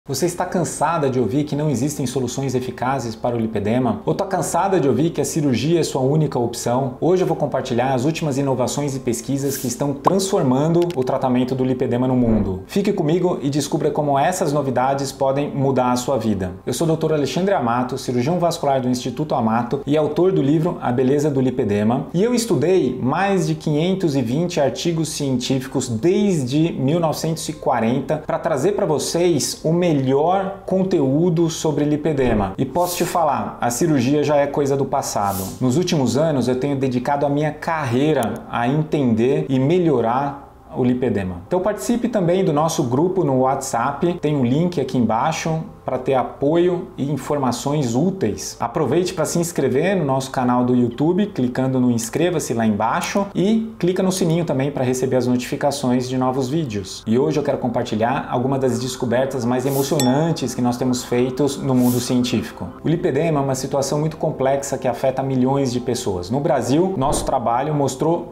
Você está cansada de ouvir que não existem soluções eficazes para o lipedema? Ou está cansada de ouvir que a cirurgia é sua única opção? Hoje eu vou compartilhar as últimas inovações e pesquisas que estão transformando o tratamento do lipedema no mundo. Fique comigo e descubra como essas novidades podem mudar a sua vida. Eu sou o Dr. Alexandre Amato, cirurgião vascular do Instituto Amato e autor do livro A Beleza do Lipedema. E eu estudei mais de 520 artigos científicos desde 1940 para trazer para vocês o melhor conteúdo sobre lipedema. E posso te falar, a cirurgia já é coisa do passado. Nos últimos anos eu tenho dedicado a minha carreira a entender e melhorar o lipedema. Então participe também do nosso grupo no WhatsApp, tem um link aqui embaixo para ter apoio e informações úteis. Aproveite para se inscrever no nosso canal do YouTube, clicando no inscreva-se lá embaixo e clica no sininho também para receber as notificações de novos vídeos. E hoje eu quero compartilhar algumas das descobertas mais emocionantes que nós temos feitos no mundo científico. O lipedema é uma situação muito complexa que afeta milhões de pessoas. No Brasil, nosso trabalho mostrou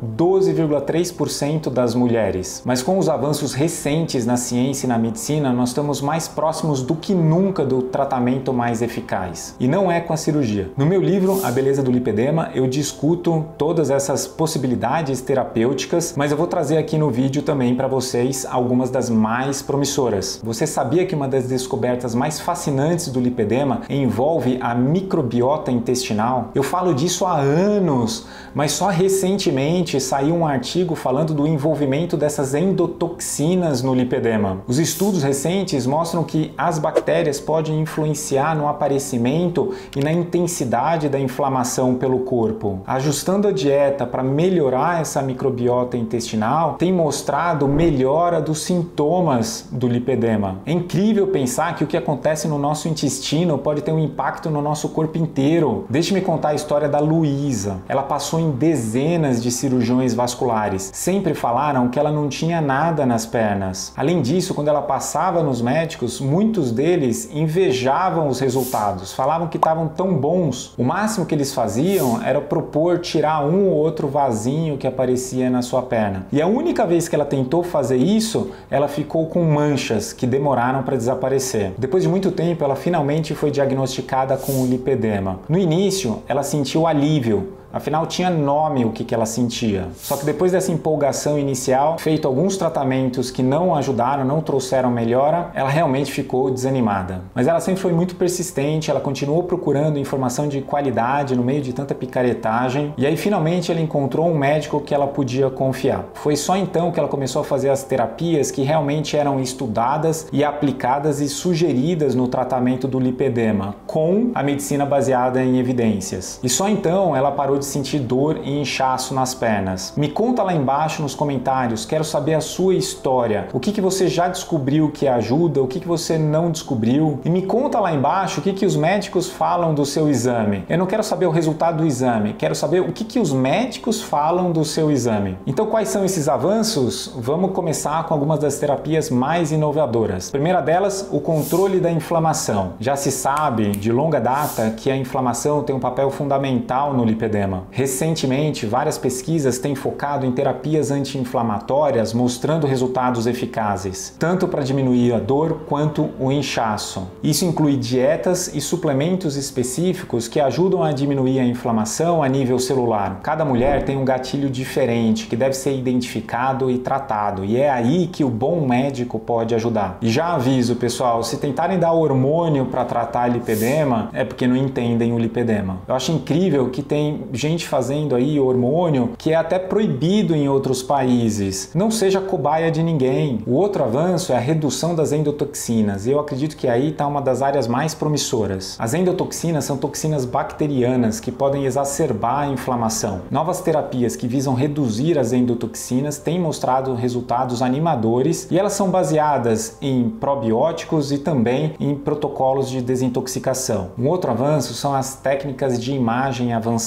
12,3% das mulheres. Mas com os avanços recentes na ciência e na medicina, nós estamos mais próximos do que nunca do tratamento mais eficaz. E não é com a cirurgia. No meu livro, A Beleza do Lipedema, eu discuto todas essas possibilidades terapêuticas, mas eu vou trazer aqui no vídeo também para vocês algumas das mais promissoras. Você sabia que uma das descobertas mais fascinantes do lipedema envolve a microbiota intestinal? Eu falo disso há anos, mas só recentemente saiu um artigo falando do envolvimento dessas endotoxinas no lipedema. Os estudos recentes mostram que as bactérias podem influenciar no aparecimento e na intensidade da inflamação pelo corpo. Ajustando a dieta para melhorar essa microbiota intestinal tem mostrado melhora dos sintomas do lipedema. É incrível pensar que o que acontece no nosso intestino pode ter um impacto no nosso corpo inteiro. Deixe-me contar a história da Luísa. Ela passou em dezenas de cirurgiões vasculares. Sempre falaram que ela não tinha nada nas pernas. Além disso, quando ela passava nos médicos, muitos deles invejavam os resultados, falavam que estavam tão bons. O máximo que eles faziam era propor tirar um ou outro vasinho que aparecia na sua perna. E a única vez que ela tentou fazer isso, ela ficou com manchas que demoraram para desaparecer. Depois de muito tempo, ela finalmente foi diagnosticada com o lipedema. No início, ela sentiu alívio. Afinal, tinha nome o que ela sentia. Só que depois dessa empolgação inicial, feito alguns tratamentos que não ajudaram, não trouxeram melhora, ela realmente ficou desanimada. Mas ela sempre foi muito persistente, ela continuou procurando informação de qualidade no meio de tanta picaretagem, e aí finalmente ela encontrou um médico que ela podia confiar. Foi só então que ela começou a fazer as terapias que realmente eram estudadas e aplicadas e sugeridas no tratamento do lipedema, com a medicina baseada em evidências. E só então ela parou de sentir dor e inchaço nas pernas. Me conta lá embaixo nos comentários, quero saber a sua história. O que você já descobriu que ajuda, o que você não descobriu. E me conta lá embaixo o que os médicos falam do seu exame. Eu não quero saber o resultado do exame, quero saber o que os médicos falam do seu exame. Então quais são esses avanços? Vamos começar com algumas das terapias mais inovadoras. A primeira delas, o controle da inflamação. Já se sabe de longa data que a inflamação tem um papel fundamental no lipedema. Recentemente, várias pesquisas têm focado em terapias anti-inflamatórias mostrando resultados eficazes, tanto para diminuir a dor quanto o inchaço. Isso inclui dietas e suplementos específicos que ajudam a diminuir a inflamação a nível celular. Cada mulher tem um gatilho diferente que deve ser identificado e tratado, e é aí que o bom médico pode ajudar. E já aviso, pessoal, se tentarem dar hormônio para tratar lipedema, é porque não entendem o lipedema. Eu acho incrível que tem gente fazendo aí hormônio que é até proibido em outros países. Não seja cobaia de ninguém. O outro avanço é a redução das endotoxinas, e eu acredito que aí está uma das áreas mais promissoras. As endotoxinas são toxinas bacterianas que podem exacerbar a inflamação. Novas terapias que visam reduzir as endotoxinas têm mostrado resultados animadores, e elas são baseadas em probióticos e também em protocolos de desintoxicação. Um outro avanço são as técnicas de imagem avançada.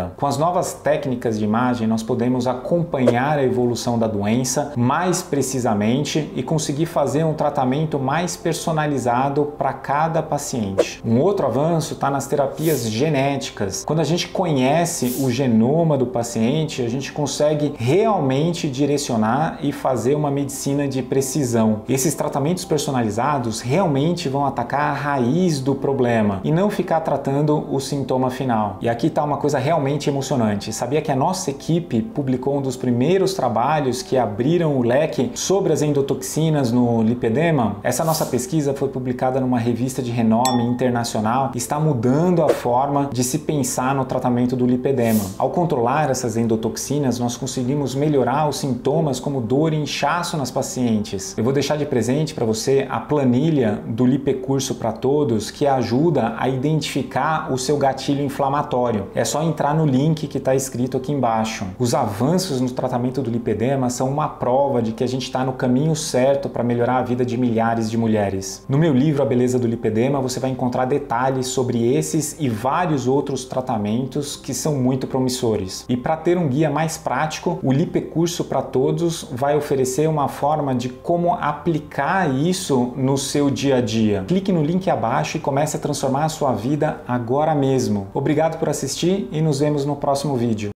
década. Com as novas técnicas de imagem, nós podemos acompanhar a evolução da doença mais precisamente e conseguir fazer um tratamento mais personalizado para cada paciente. Um outro avanço está nas terapias genéticas. Quando a gente conhece o genoma do paciente, a gente consegue realmente direcionar e fazer uma medicina de precisão. Esses tratamentos personalizados realmente vão atacar a raiz do problema e não ficar tratando o sintoma final. E aqui está uma coisa realmente emocionante. Sabia que a nossa equipe publicou um dos primeiros trabalhos que abriram o leque sobre as endotoxinas no lipedema? Essa nossa pesquisa foi publicada numa revista de renome internacional e está mudando a forma de se pensar no tratamento do lipedema. Ao controlar essas endotoxinas, nós conseguimos melhorar os sintomas como dor e inchaço nas pacientes. Eu vou deixar de presente para você a planilha do Lipecurso para Todos, que ajuda a identificar o seu gatilho inflamatório. É só entrar no link que está escrito aqui embaixo. Os avanços no tratamento do lipedema são uma prova de que a gente está no caminho certo para melhorar a vida de milhares de mulheres. No meu livro A Beleza do Lipedema, você vai encontrar detalhes sobre esses e vários outros tratamentos que são muito promissores. E para ter um guia mais prático, o Lipecurso para Todos vai oferecer uma forma de como aplicar isso no seu dia a dia. Clique no link abaixo e comece a transformar a sua vida agora mesmo. Obrigado por assistir e nos vemos no próximo vídeo.